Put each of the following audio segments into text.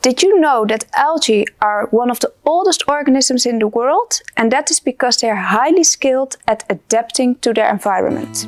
Did you know that algae are one of the oldest organisms in the world? And that is because they are highly skilled at adapting to their environment.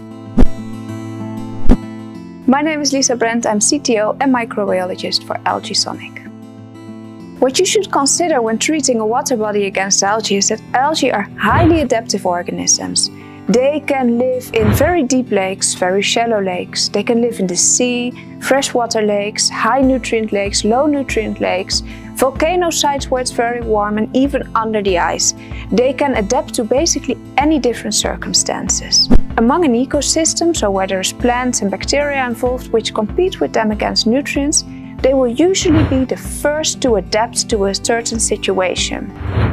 My name is Lisa Brent, I'm CTO and microbiologist for Ultrasonic. What you should consider when treating a water body against algae is that algae are highly adaptive organisms. They can live in very deep lakes, very shallow lakes. They can live in the sea, freshwater lakes, high nutrient lakes, low nutrient lakes, volcano sites where it's very warm, and even under the ice. They can adapt to basically any different circumstances. Among an ecosystem, so where there's plants and bacteria involved which compete with them against nutrients, they will usually be the first to adapt to a certain situation.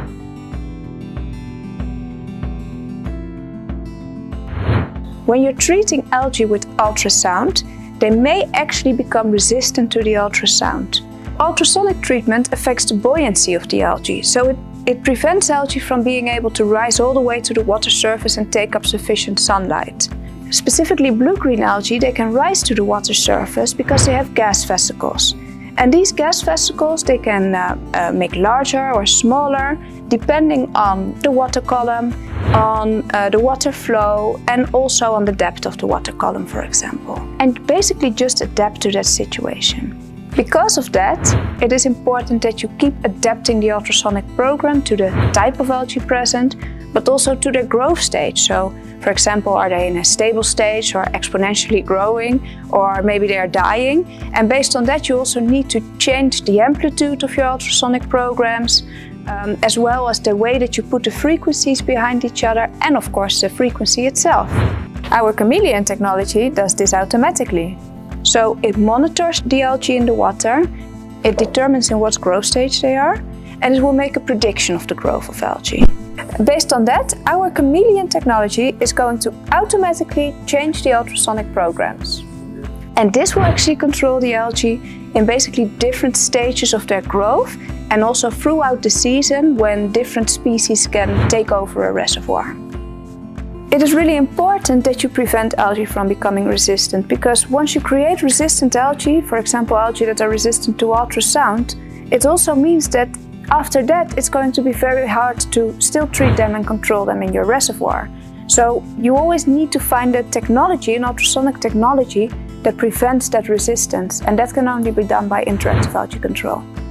When you're treating algae with ultrasound, they may actually become resistant to the ultrasound. Ultrasonic treatment affects the buoyancy of the algae, so it prevents algae from being able to rise all the way to the water surface and take up sufficient sunlight. Specifically blue-green algae, they can rise to the water surface because they have gas vesicles. And these gas vesicles, they can make larger or smaller depending on the water column, on the water flow, and also on the depth of the water column, for example. And basically just adapt to that situation. Because of that, it is important that you keep adapting the ultrasonic program to the type of algae present, but also to their growth stage. So, for example, are they in a stable stage or exponentially growing, or maybe they are dying? And based on that, you also need to change the amplitude of your ultrasonic programs, as well as the way that you put the frequencies behind each other, and of course the frequency itself. Our Chameleon technology does this automatically. So it monitors the algae in the water, it determines in what growth stage they are, and it will make a prediction of the growth of algae. Based on that, our Chameleon technology is going to automatically change the ultrasonic programs. And this will actually control the algae in basically different stages of their growth, and also throughout the season when different species can take over a reservoir. It is really important that you prevent algae from becoming resistant, because once you create resistant algae, for example algae that are resistant to ultrasound, it also means that after that it's going to be very hard to still treat them and control them in your reservoir. So you always need to find a technology, an ultrasonic technology, that prevents that resistance, and that can only be done by interactive algae control.